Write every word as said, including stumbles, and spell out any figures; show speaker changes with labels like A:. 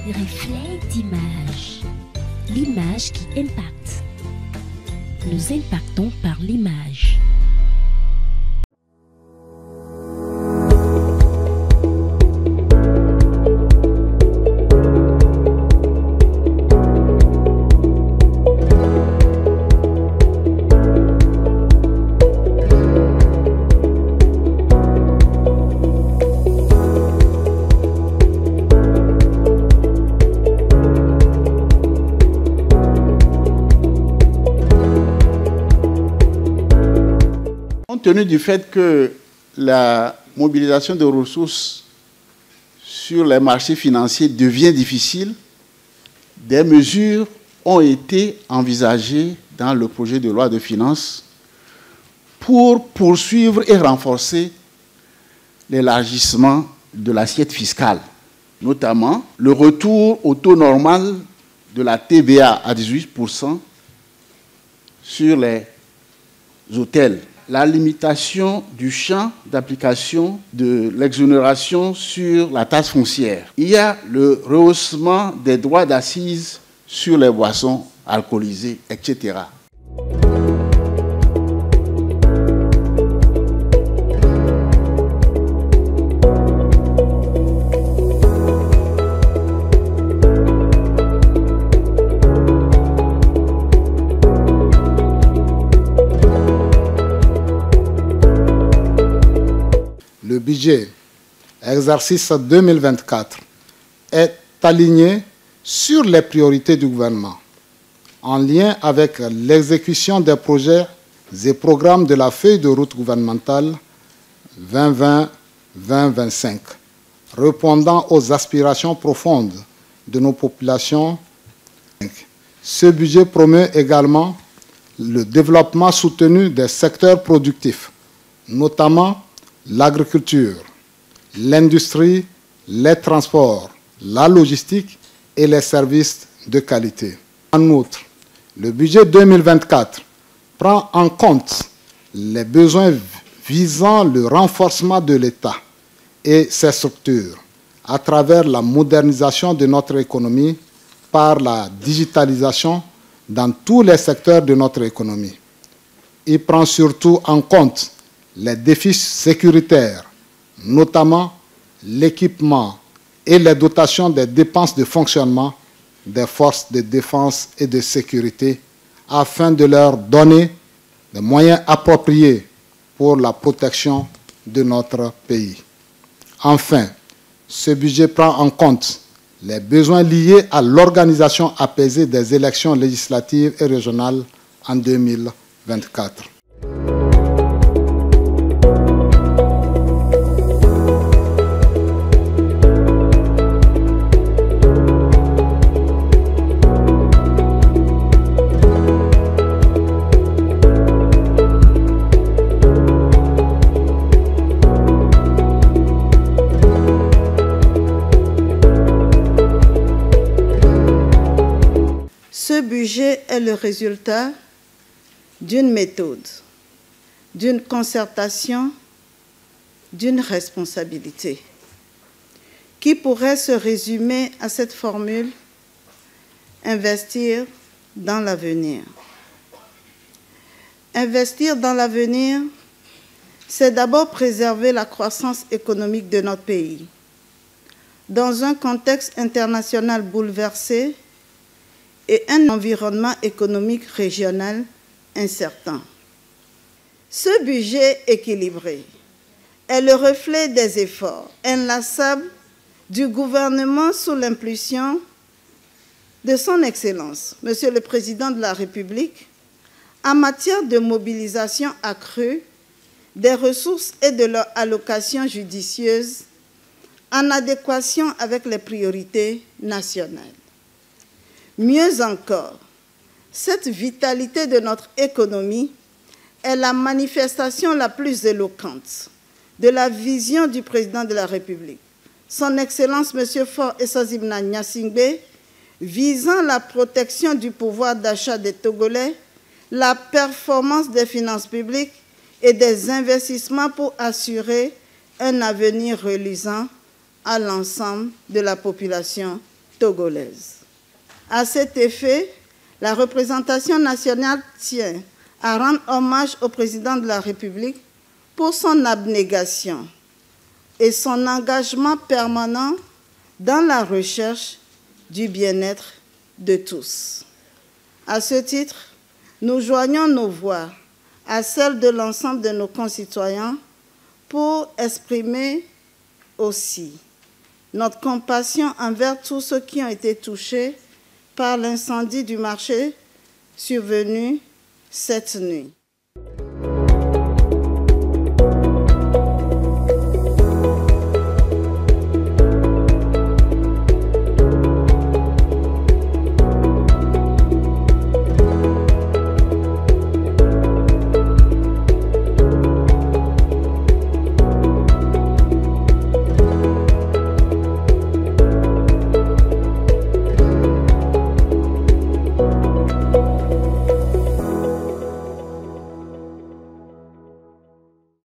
A: Reflet d'image. L'image qui impacte. Nous impactons par l'image.
B: Compte tenu du fait que la mobilisation de ressources sur les marchés financiers devient difficile, des mesures ont été envisagées dans le projet de loi de finances pour poursuivre et renforcer l'élargissement de l'assiette fiscale, notamment le retour au taux normal de la T V A à dix-huit pour cent sur les hôtels, la limitation du champ d'application de l'exonération sur la taxe foncière. Il y a le rehaussement des droits d'assises sur les boissons alcoolisées, et cetera.
C: Le budget exercice deux mille vingt-quatre est aligné sur les priorités du gouvernement, en lien avec l'exécution des projets et programmes de la feuille de route gouvernementale vingt vingt vingt vingt-cinq, répondant aux aspirations profondes de nos populations. Ce budget promeut également le développement soutenu des secteurs productifs, notamment l'agriculture, l'industrie, les transports, la logistique et les services de qualité. En outre, le budget deux mille vingt-quatre prend en compte les besoins visant le renforcement de l'État et ses structures à travers la modernisation de notre économie par la digitalisation dans tous les secteurs de notre économie. Il prend surtout en compte les défis sécuritaires, notamment l'équipement et les dotations des dépenses de fonctionnement des forces de défense et de sécurité, afin de leur donner des moyens appropriés pour la protection de notre pays. Enfin, ce budget prend en compte les besoins liés à l'organisation apaisée des élections législatives et régionales en deux mille vingt-quatre.
D: Ce budget est le résultat d'une méthode, d'une concertation, d'une responsabilité, qui pourrait se résumer à cette formule: investir dans l'avenir. Investir dans l'avenir, c'est d'abord préserver la croissance économique de notre pays. Dans un contexte international bouleversé, et un environnement économique régional incertain. Ce budget équilibré est le reflet des efforts inlassables du gouvernement sous l'impulsion de son Excellence, Monsieur le Président de la République, en matière de mobilisation accrue des ressources et de leur allocation judicieuse en adéquation avec les priorités nationales. Mieux encore, cette vitalité de notre économie est la manifestation la plus éloquente de la vision du président de la République, son Excellence M. Faure Essozimna Gnassingbé, visant la protection du pouvoir d'achat des Togolais, la performance des finances publiques et des investissements pour assurer un avenir reluisant à l'ensemble de la population togolaise. À cet effet, la représentation nationale tient à rendre hommage au président de la République pour son abnégation et son engagement permanent dans la recherche du bien-être de tous. À ce titre, nous joignons nos voix à celles de l'ensemble de nos concitoyens pour exprimer aussi notre compassion envers tous ceux qui ont été touchés par l'incendie du marché survenu cette nuit.